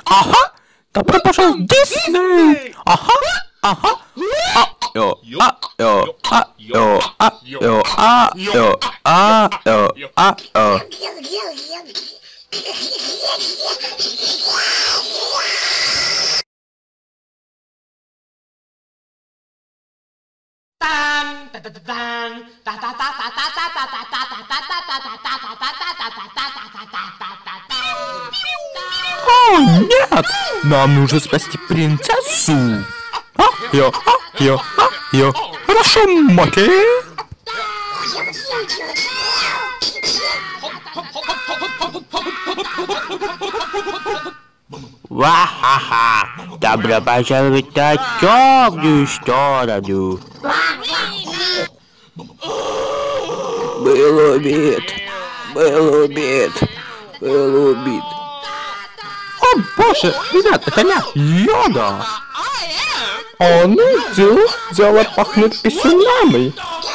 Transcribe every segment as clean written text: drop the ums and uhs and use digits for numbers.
Ага, добро пожаловать в Дисней! Ага, ага. О, нет! Нам нужно спасти принцессу! Хорошо, Моки! Ва-ха-ха! Добро пожаловать на темную сторону! Был убит! О боже, ребят, это я, Йода! Он идет, дело пахнет писюнами.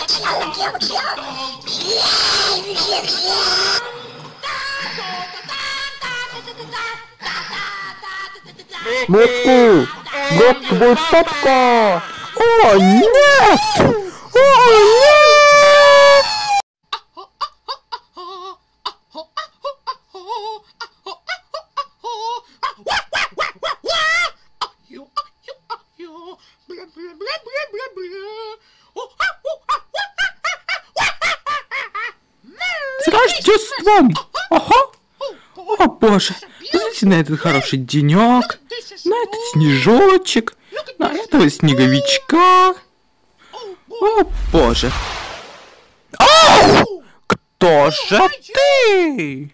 Мэтку, вот твой папка! О, нет! О, нет! С Рождеством! Ага! О боже! Смотрите на этот хороший денек, на этот снежочек, на этого снеговичка. О боже! Ау! Кто же ты?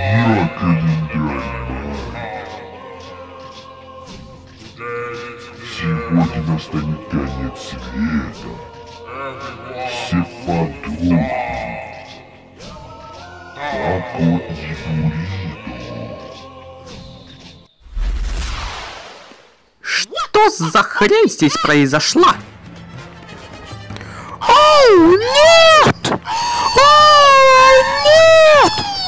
Сегодня настанет конец света. Все подумают. Папу и Бурито. Что за хрень здесь произошла? О, нет! О, нет!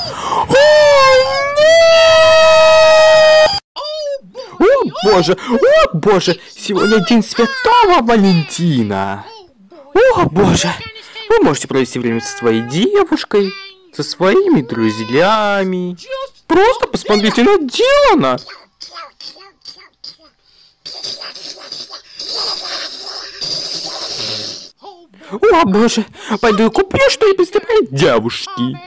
О, боже! Сегодня день Святого Валентина! О, боже! Вы можете провести время со своей девушкой, со своими друзьями. Просто посмотрите на Дилана! О, боже! Пойду куплю что-нибудь для моей девушки.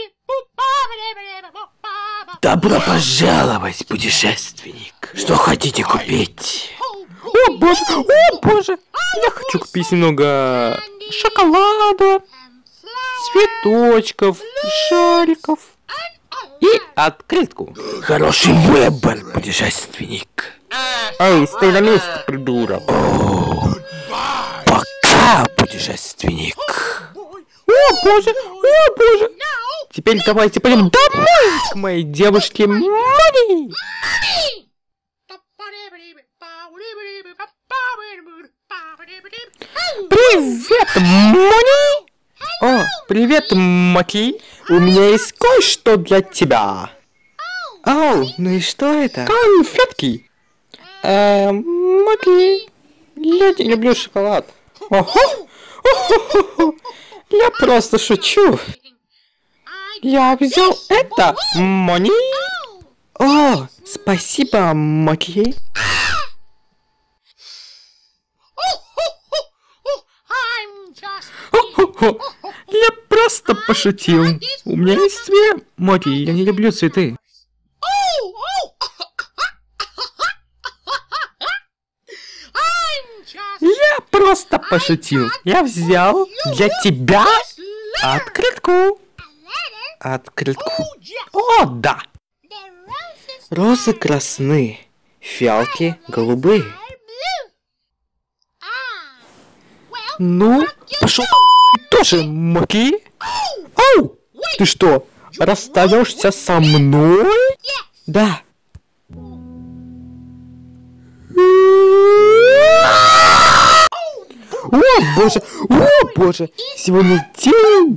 Добро пожаловать, путешественник. Что хотите купить? О, боже! О, боже! Я хочу купить немного шоколада, цветочков, шариков и открытку. Хороший выбор, путешественник. Эй, стой на месте, придурок. О, пока, путешественник. О, боже! О, боже! Теперь давайте пойдем домой к моей девушке Мони! Привет, Мони! О, привет, Моки! У меня есть кое-что для тебя. Оу, ну и что это? Конфетки! Моки, я не люблю шоколад. Ого! Я просто шучу. Я взял это, Мони. О, спасибо, Моки. Я просто пошутил. У меня есть цвет, Моки, я не люблю цветы. Я просто пошутил. Я взял для тебя открытку. Открытку. О, да. Розы красные, фиалки голубые. Ну, пошел тоже, Моки. Ау, ты что, расстаешься со мной? Да. О боже, сегодня день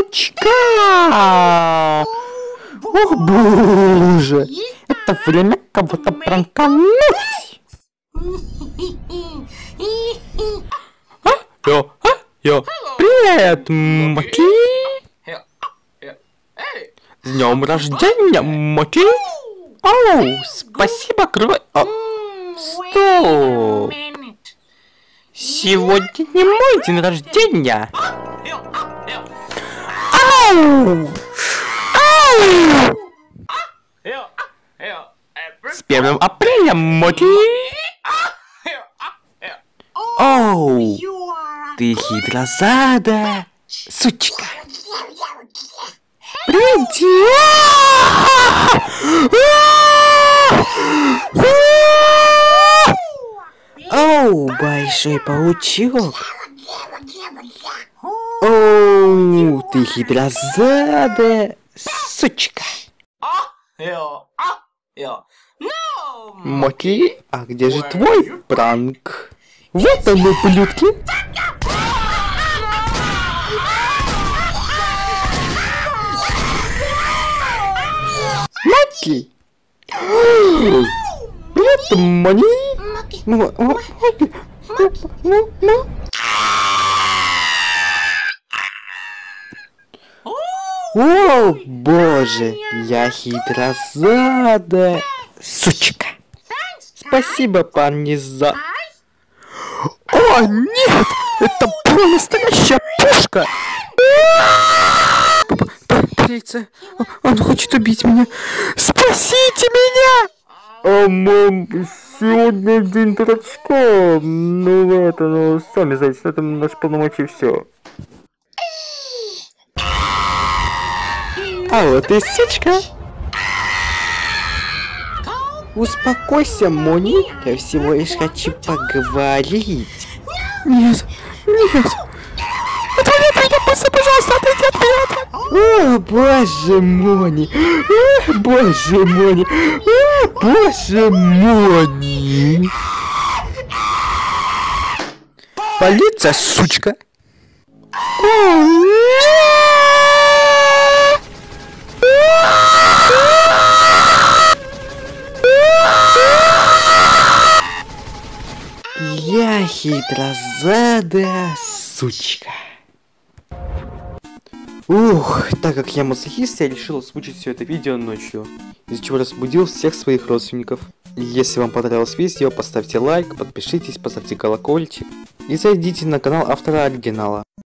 дурачка. О боже, это время кого-то пранкануть. Привет, Моти. С днем рождения, Моти. Оу, спасибо, Крой. Стоп. Сегодня не мой день рождения. Ау! Ау! С 1 апреля, Моти. Оу! Ты хитрозадая сучка. Привет! Оу, большой паучок. Оу, ты хитрозадая сучка. Моти, а где же твой пранк? Вот он, ублюдки. Моти. Это Мони. О, боже, я хитрозадая сучка. Спасибо, парни, за... О, нет! Это была настоящая пушка! Полиция, он хочет убить меня. Спасите меня! Мам, сегодня день дурачка. Ну, сами знаете, это наш полномочий, все. А вот и сучка. Успокойся, Мони, я всего лишь хочу поговорить. Нет, нет. Отвали от меня, пожалуйста, отойди от меня. О, боже Мони. О, боже Мони. О, боже Мони. Полиция, сучка. Я хитрозадая сучка. Ух, так как я мазохист, я решил озвучить все это видео ночью, из-за чего разбудил всех своих родственников. Если вам понравилось видео, поставьте лайк, подпишитесь, поставьте колокольчик и зайдите на канал автора оригинала.